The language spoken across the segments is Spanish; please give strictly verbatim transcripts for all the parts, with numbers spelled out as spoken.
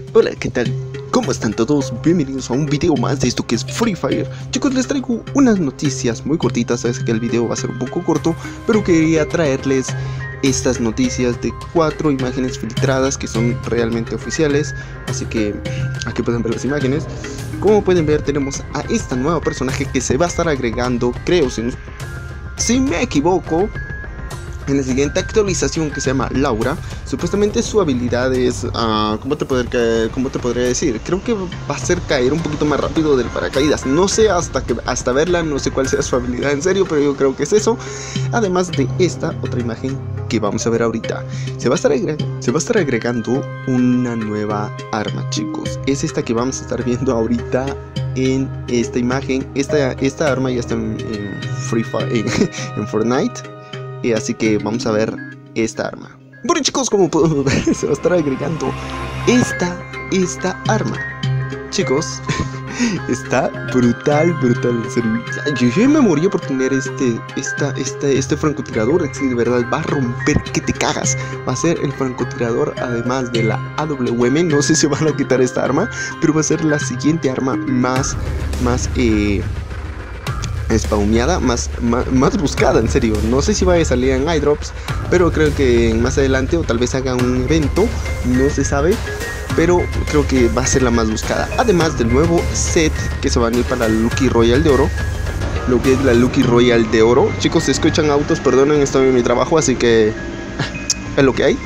Hola, ¿qué tal? ¿Cómo están todos? Bienvenidos a un video más de esto que es Free Fire. Chicos, les traigo unas noticias muy cortitas, sabes que el video va a ser un poco corto, pero quería traerles estas noticias de cuatro imágenes filtradas que son realmente oficiales. Así que aquí pueden ver las imágenes. Como pueden ver, tenemos a esta nueva personaje que se va a estar agregando, creo, si, no, si me equivoco, en la siguiente actualización, que se llama Laura. Supuestamente su habilidad es, uh, ¿cómo, te poder, ¿cómo te podría decir? Creo que va a hacer caer un poquito más rápido del paracaídas. No sé hasta, que, hasta verla, no sé cuál sea su habilidad en serio, pero yo creo que es eso. Además de esta otra imagen que vamos a ver ahorita. Se va a estar, se va a estar agregando una nueva arma, chicos. Es esta que vamos a estar viendo ahorita en esta imagen. Esta, esta arma ya está en, en Free Fire, en, en Fortnite. Y así que vamos a ver esta arma. Bueno, chicos, como podemos ver, se va a estar agregando esta, esta arma. Chicos, está brutal, brutal. En serio. Yo, yo me moría por tener este, esta, este, este francotirador. Es que de verdad va a romper que te cagas. Va a ser el francotirador, además de la A W M. No sé si van a quitar esta arma, pero va a ser la siguiente arma más, más, eh... spawneada, más, más, más buscada, en serio. No sé si vaya a salir en iDrops, pero creo que más adelante, o tal vez haga un evento, no se sabe, pero creo que va a ser la más buscada. Además del nuevo set que se va a venir para la Lucky Royal de oro, lo que es la Lucky Royal de oro. Chicos, si escuchan autos, perdonen, estoy en mi trabajo, así que es lo que hay.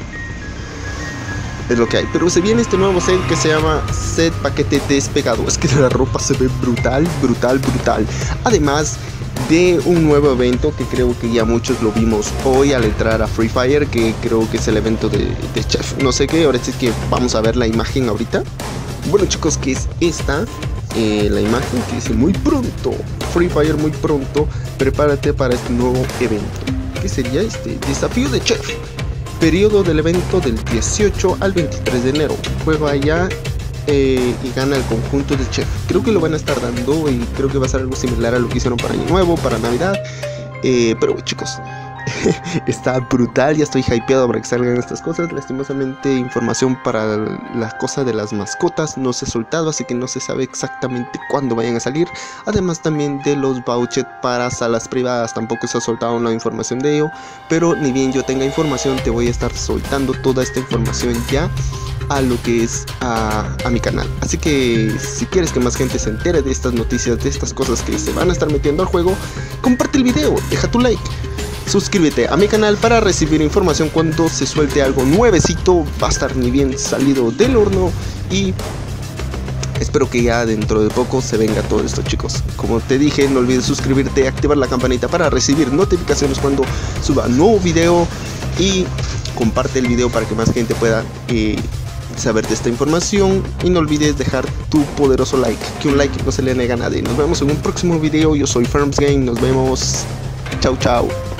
Es lo que hay, pero se viene este nuevo set que se llama set paquete despegado. Es que la ropa se ve brutal, brutal, brutal. Además de un nuevo evento que creo que ya muchos lo vimos hoy al entrar a Free Fire, que creo que es el evento de, de Chef, no sé qué. Ahora sí que vamos a ver la imagen ahorita. Bueno, chicos, que es esta, eh, la imagen que dice muy pronto, Free Fire muy pronto, prepárate para este nuevo evento. ¿Qué sería este? Desafío de Chef. Periodo del evento del dieciocho al veintitrés de enero. Juega allá eh, y gana el conjunto de Chef. Creo que lo van a estar dando y creo que va a ser algo similar a lo que hicieron para Año Nuevo, para Navidad. Eh, pero chicos, está brutal. Ya estoy hypeado para que salgan estas cosas. Lastimosamente, información para las cosas de las mascotas no se ha soltado, así que no se sabe exactamente cuándo vayan a salir. Además también de los vouchers para salas privadas tampoco se ha soltado la información de ello, pero ni bien yo tenga información te voy a estar soltando toda esta información ya a lo que es a, a mi canal. Así que si quieres que más gente se entere de estas noticias, de estas cosas que se van a estar metiendo al juego, comparte el video, deja tu like, suscríbete a mi canal para recibir información cuando se suelte algo nuevecito. Va a estar ni bien salido del horno y espero que ya dentro de poco se venga todo esto, chicos. Como te dije, no olvides suscribirte y activar la campanita para recibir notificaciones cuando suba nuevo video, y comparte el video para que más gente pueda eh, saber de esta información. Y no olvides dejar tu poderoso like, que un like no se le niega a nadie. Nos vemos en un próximo video. Yo soy Farms Game, nos vemos. Chau chau.